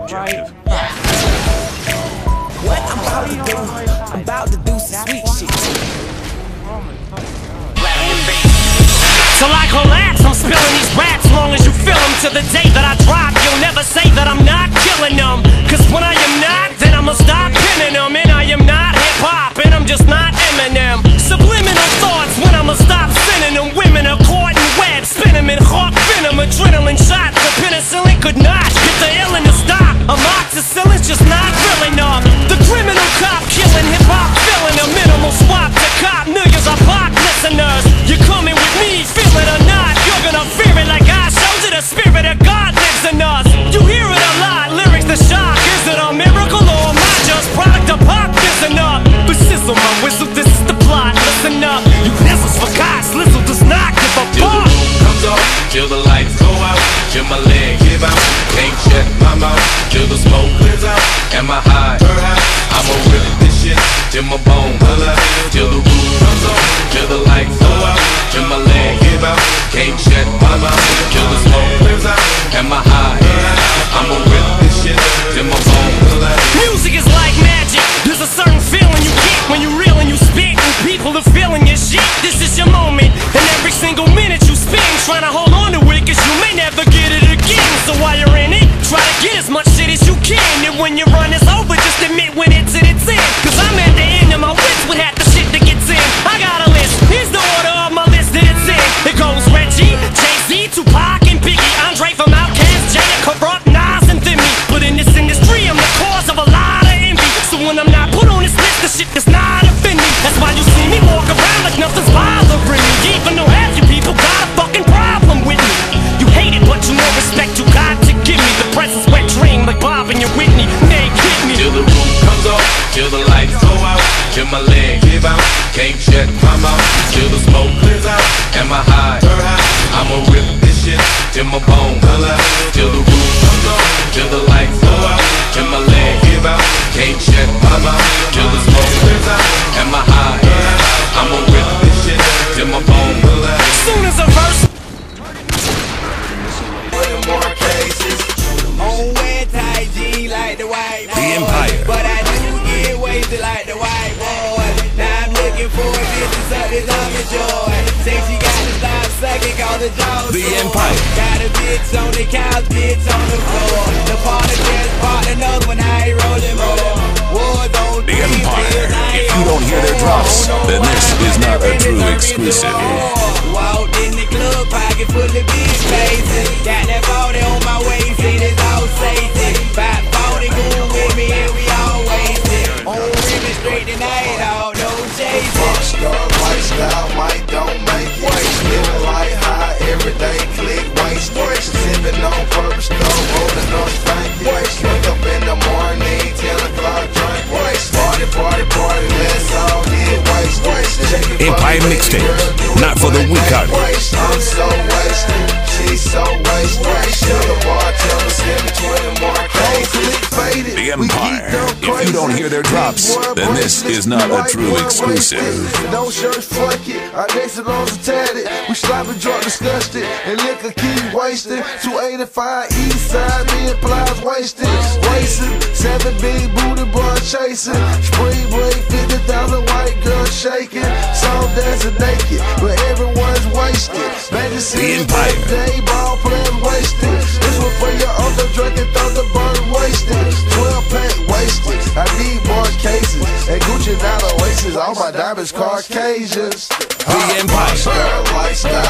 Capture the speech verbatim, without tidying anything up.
objective. What I'm about to do, I'm about to do some sweet shit. Till I collapse, I'm spilling these raps long as you feel them. To the day that I drop, you'll never say that I'm not killing them. Cause when I am not, then I'ma stop pinning them. And I am not hip-hop, and I'm just not Eminem. Subliminal thoughts when I'ma stop sending them. Women are caught in webs, spin them in hawk venom. Adrenaline shots, the penicillin could not get the illness to stop. Amoxicillin's just not real enough. The criminal cop killing hip-hop, filling a minimal swap to cop millions of pop listeners. You're coming with me, feel it or not, you're gonna fear it like I showed you. The spirit of God lives in us. You hear it a lot, lyrics to shock. Is it a miracle or am I just product of pop? Listen up, but sizzle my whistle, this is the plot. Listen up, you whistles for God's Lizzle does not give a Till fuck. the roof comes off, till the lights go out, till my leg give out, can't shut my mouth, till the smoke clears out. Am I high? I'ma rip this shit till my bone color. Till the roof comes off, till the lights go out, till my leg give out, can't shut my mouth, till the smoke clears out. Am I high? I'ma rip this shit till my bone color. Music is like magic. There's a certain feeling you get when you reel and you spit, and people are feeling your shit. This is your moment, and every single minute you spend trying to hold on to it, cause you may never get it again. So while you're in it, try to get as much shit as you can. And when your run is over, just admit when it's at its end. Cause I'm at the end of my wits with half the shit that gets in. I got a list, here's the order of my list that it's in. It goes Reggie, Jay-Z, Tupac, and Biggie, Andre from Outkast, Jada, Corrupt, Nas, and Thimmy. But in this industry, I'm the cause of a lot of envy. So when I'm not put on this list, the shit does not offend me. That's why you see me walk around like nothing's bothering me. Even though half you people got a fucking problem with me. You hate it, but you know respect you got to give me. The presence wet dream like Bob and your Whitney. They hit me. Till the roof comes off, till the lights go out, till my leg give out, can't shut my mouth, till the smoke clears out. Am I high? I'ma rip this shit till my bone color. Till the roof comes off, till the lights go out, till my leg give out, can't shut my mouth, till the smoke clears out. Am I high? I'ma rip this shit till my bone color. Soon as a verse. More cases. On wet tight jeans like the white boy. The Empire. But I do get wasted like the white boy. Now I'm looking for a bitch to suck this on your joy. Say she got to stop sucking cause the jaw's The sore. Empire. Got a bitch on the couch, bitch on the floor. The partner just bought another one, I ain't rolling more. Wars on The Empire. If you don't hear their drops, then this is not a true exclusive. Walked in the club, pocket full of big faces. Got that forty on my waist, and it's all safety. Five forty going with me, and we all wasted. On ribbon straight tonight, all no chasing. Rockstar lifestyle, might don't make it. Living like high, everyday click, waste. Sipping on purpose, though, rolling on stank. Wake up in the morning, ten o'clock, drink. Party, party, party, let's all get wasted. Empire mixtapes, not for the weak-hearted. I'm so wasted, she's so wasted. Tell the bartender, send me twenty more cases. The Empire. If you don't hear their drops, then this is not a true exclusive. No shirts, fuck it. Our next alone is tatted. We sloppy drunk, disgusted, and liquor keep wasting. two eighty-five east side, me implies wasted. Wasting, seven big booty boys chasing. Spring break, fifty thousand white girls shaking. Some dancing naked, but everyone's wasted. The Empire. Day ball players wasted. This one for your uncle drinking Thunderbird wasted. twelve pack wasted. I need more cases. And Gucci not Oasis. All my diamonds Caucasians. The Empire. Lifestyle.